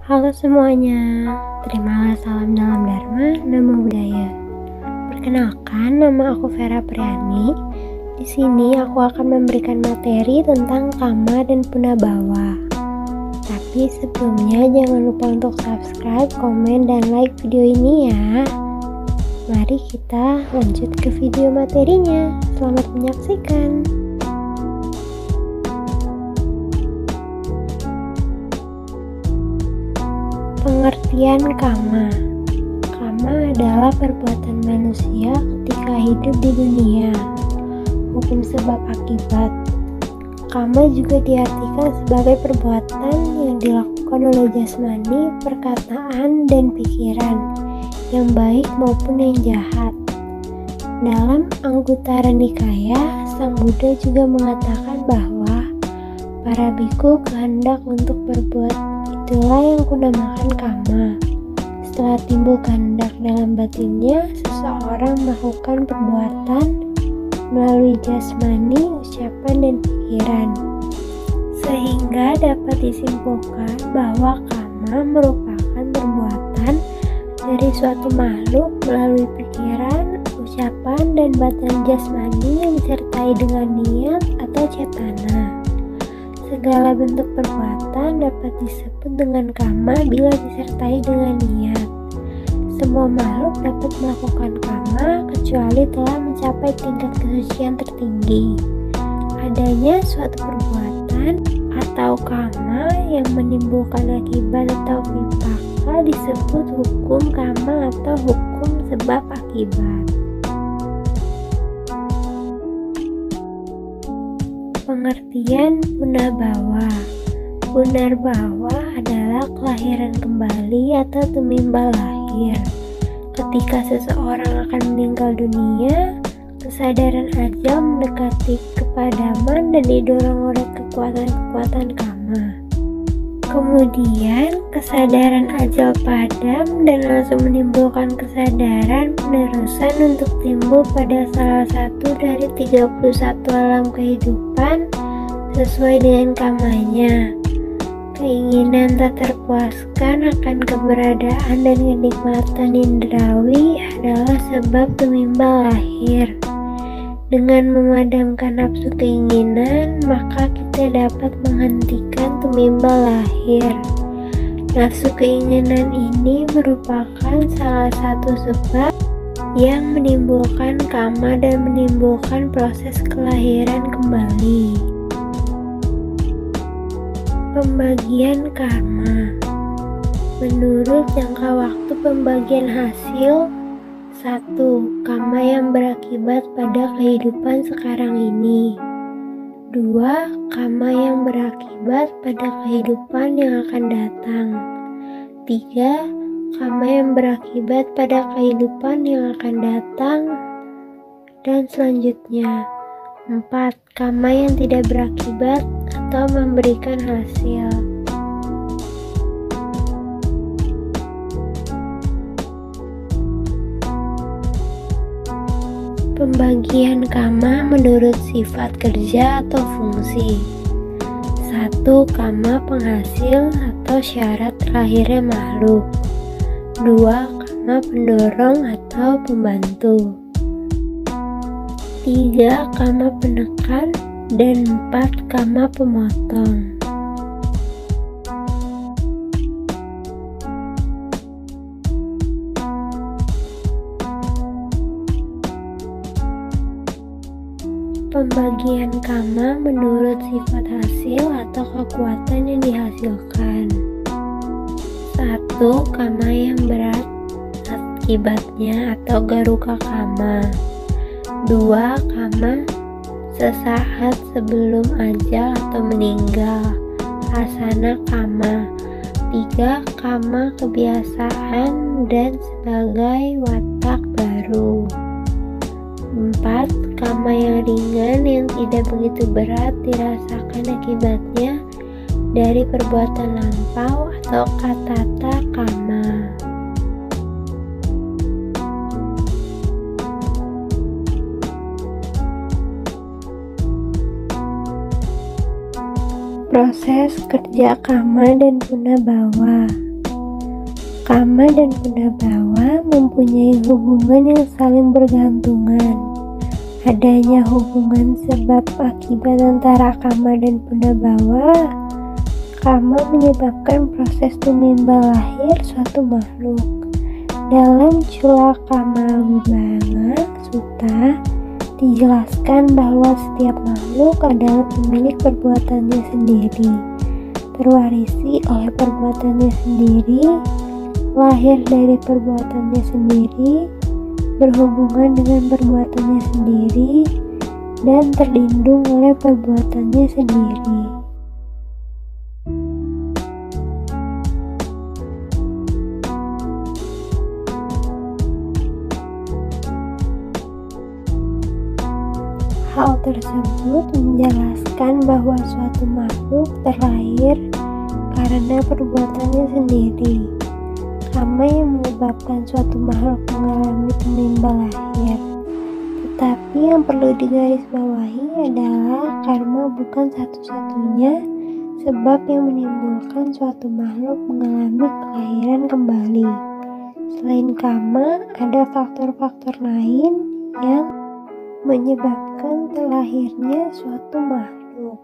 Halo semuanya, terimalah salam dalam Dharma, Namo Buddhaya. Perkenalkan, nama aku Vera Priani. Di sini aku akan memberikan materi tentang Kama dan Punabhawa. Tapi sebelumnya jangan lupa untuk subscribe, komen, dan like video ini ya. Mari kita lanjut ke video materinya. Selamat menyaksikan. Pengertian Kama. Kama adalah perbuatan manusia ketika hidup di dunia. Hukum sebab akibat. Kama juga diartikan sebagai perbuatan yang dilakukan oleh jasmani, perkataan, dan pikiran, yang baik maupun yang jahat. Dalam Anguttara Nikaya, Sang Buddha juga mengatakan bahwa para biku kehendak untuk berbuat itulah yang kunamakan Kama. Setelah timbul kehendak dalam batinnya, seseorang melakukan perbuatan melalui jasmani, ucapan, dan pikiran. Sehingga dapat disimpulkan bahwa Kama merupakan perbuatan dari suatu makhluk melalui pikiran, ucapan, dan batin jasmani yang disertai dengan niat atau cetana. Segala bentuk perbuatan dapat disebut dengan Kama bila disertai dengan niat. Semua makhluk dapat melakukan Kama kecuali telah mencapai tingkat kesucian tertinggi. Adanya suatu perbuatan atau Kama yang menimbulkan akibat atau vipaka disebut hukum Kama atau hukum sebab akibat. Pengertian Punabhawa. Punabhawa adalah kelahiran kembali atau tumimbal lahir. Ketika seseorang akan meninggal dunia, kesadaran ajal mendekati kepadaman dan didorong oleh kekuatan-kekuatan Kama. Kemudian kesadaran ajal padam dan langsung menimbulkan kesadaran penerusan untuk timbul pada salah satu dari 31 alam kehidupan sesuai dengan kamanya. Keinginan tak terpuaskan akan keberadaan dan kenikmatan indrawi adalah sebab tumimbal lahir. Dengan memadamkan nafsu keinginan, maka kita dapat menghentikan tumimbal lahir. Nafsu keinginan ini merupakan salah satu sebab yang menimbulkan Kama dan menimbulkan proses kelahiran kembali. Pembagian karma. Menurut jangka waktu pembagian hasil, 1. Kama yang berakibat pada kehidupan sekarang ini. 2. Kama yang berakibat pada kehidupan yang akan datang. 3. Kama yang berakibat pada kehidupan yang akan datang. Dan selanjutnya 4. Kama yang tidak berakibat atau memberikan hasil. Pembagian Kama menurut sifat kerja atau fungsi. 1. Kama penghasil atau syarat lahirnya makhluk. 2. Kama pendorong atau pembantu. 3. Kama penekan. Dan 4. Kama pemotong. Pembagian Kama menurut sifat hasil atau kekuatan yang dihasilkan. 1. Kama yang berat akibatnya atau garuka Kama. 2. Kama sesaat sebelum ajal atau meninggal, asana Kama. 3. Kama kebiasaan dan sebagai watak baru. 4. Kama yang ringan yang tidak begitu berat dirasakan akibatnya dari perbuatan lampau atau katata Kama. Proses kerja Kama dan Punabhawa. Kama dan Pundabawa mempunyai hubungan yang saling bergantungan. Adanya hubungan sebab akibat antara Kama dan Pundabawa. Kama menyebabkan proses tumimbal lahir suatu makhluk. Dalam Cula Kama Wibhanga Sutta dijelaskan bahwa setiap makhluk adalah pemilik perbuatannya sendiri, terwarisi oleh perbuatannya sendiri, lahir dari perbuatannya sendiri, berhubungan dengan perbuatannya sendiri, dan terlindung oleh perbuatannya sendiri. Hal tersebut menjelaskan bahwa suatu makhluk terlahir karena perbuatannya sendiri. Kama yang menyebabkan suatu makhluk mengalami tumimbal lahir. Tetapi yang perlu digarisbawahi adalah karma bukan satu-satunya sebab yang menimbulkan suatu makhluk mengalami kelahiran kembali. Selain kama, ada faktor-faktor lain yang menyebabkan terlahirnya suatu makhluk.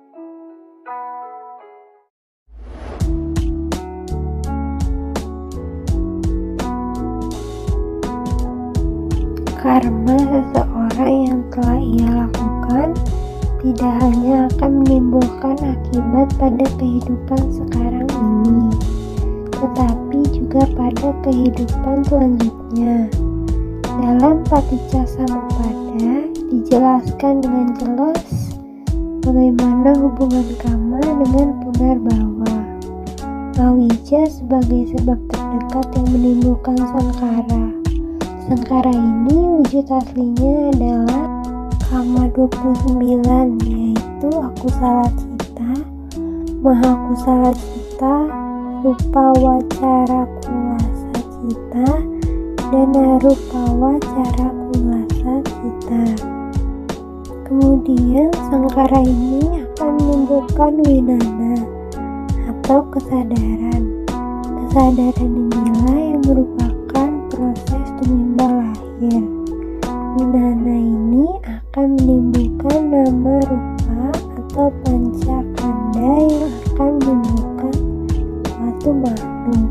Karma seseorang yang telah ia lakukan tidak hanya akan menimbulkan akibat pada kehidupan sekarang ini, tetapi juga pada kehidupan selanjutnya. Dalam Paticcasamuppada dijelaskan dengan jelas bagaimana hubungan Kama dengan Pundarbawa. Awija sebagai sebab terdekat yang menimbulkan Sankara. Sankara ini wujud aslinya adalah Kama 29, yaitu Akusala Cita, Mahakusala Cita, Rupa Wacara Kulasa Cita, dan Arupawa Cara Kulasa Cita. Kemudian Sankara ini akan menimbulkan Winana atau kesadaran. Kesadaran inilah yang merupakan proses tumimbal lahir. Winana ini akan menimbulkan nama rupa atau pancakanda yang akan menimbulkan suatu makhluk.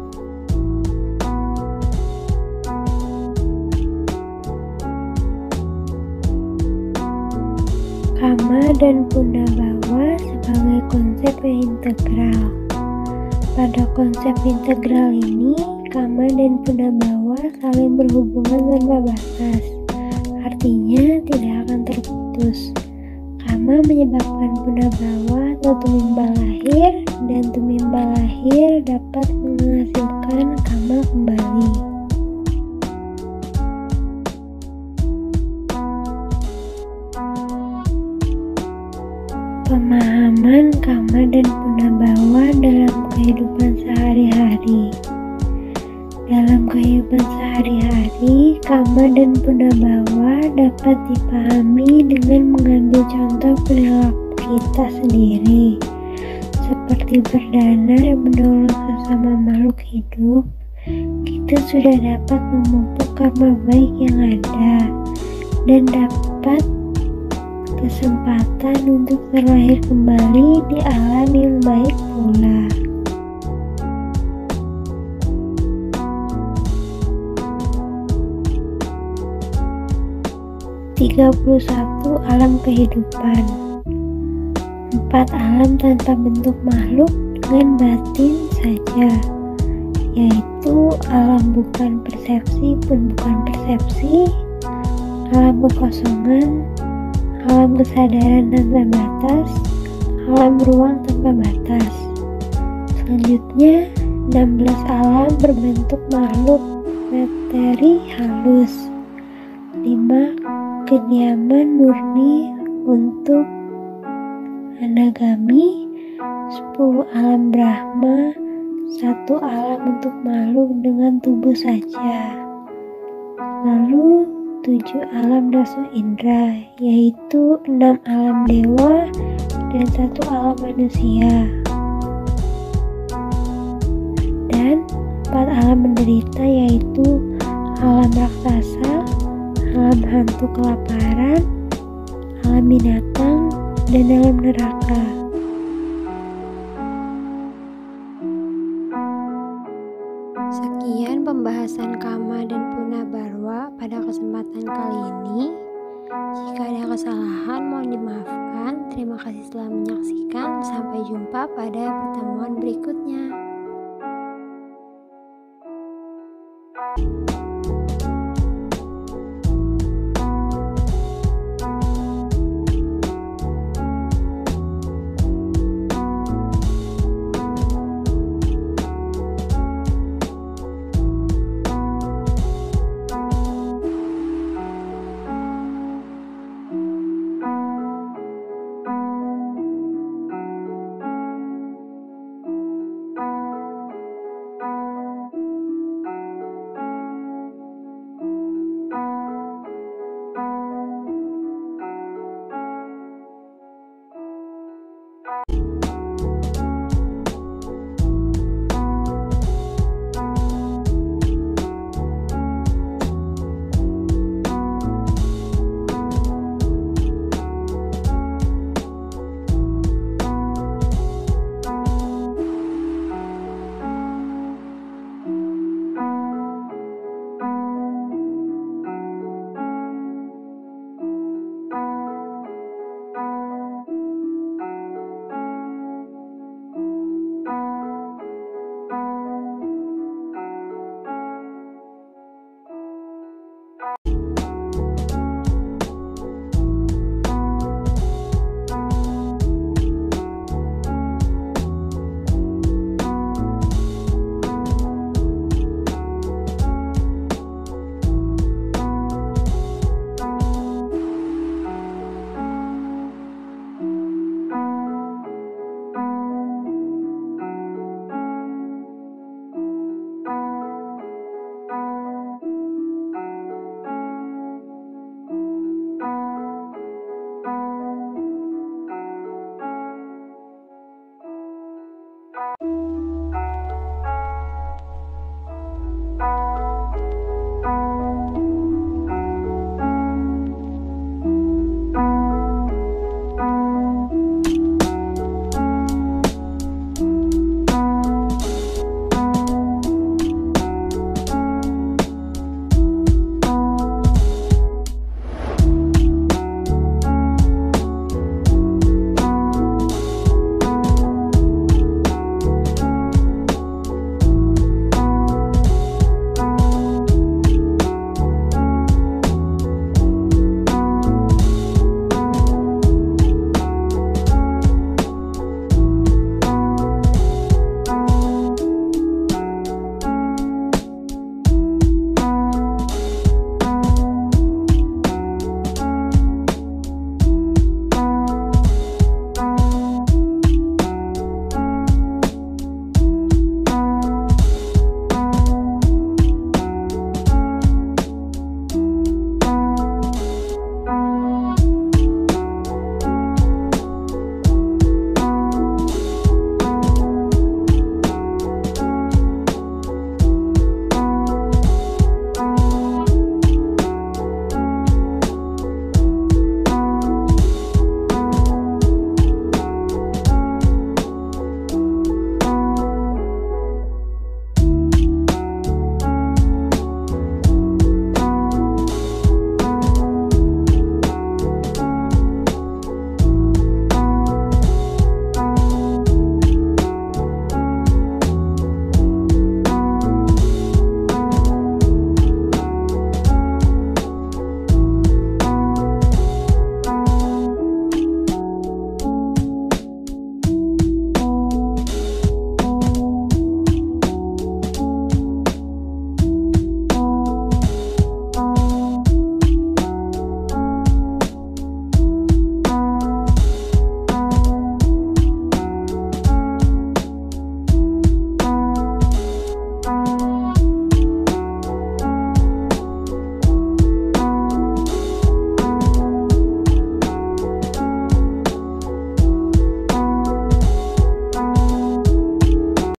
Kama dan Pundabawa sebagai konsep yang integral. Pada konsep integral ini, Kama dan Pundabawa saling berhubungan tanpa batas. Artinya tidak akan terputus. Kama menyebabkan Pundabawa atau tumimbal lahir, dan tumimbal lahir dapat menghasilkan Kama kembali. Pemahaman Kama dan Pundabawa dalam kehidupan sehari-hari. Dalam kehidupan sehari-hari, Kama dan Pundabawa dapat dipahami dengan mengambil contoh perilaku kita sendiri, seperti berdana dan menolong sesama makhluk hidup. Kita sudah dapat memupuk karma baik yang ada dan dapat kesempatan untuk terlahir kembali di alam yang baik pula. (31) Alam kehidupan. 4 alam tanpa bentuk makhluk dengan batin saja, yaitu alam bukan persepsi pun bukan persepsi, alam kekosongan, alam kesadaran tanpa batas, alam ruang tanpa batas. Selanjutnya, 16 alam berbentuk makhluk materi halus. 5 kediaman murni untuk anagami, 10 alam Brahma, 1 alam untuk makhluk dengan tubuh saja. Lalu 7 alam Dasu Indra, yaitu 6 alam dewa dan 1 alam manusia. Dan 4 alam menderita, yaitu alam raksasa, alam hantu kelaparan, alam binatang, dan alam neraka. Sekian pembahasan Kama dan Punabarwa pada kesempatan kali ini. Jika ada kesalahan mohon dimaafkan. Terima kasih telah menyaksikan. Sampai jumpa pada pertemuan berikutnya.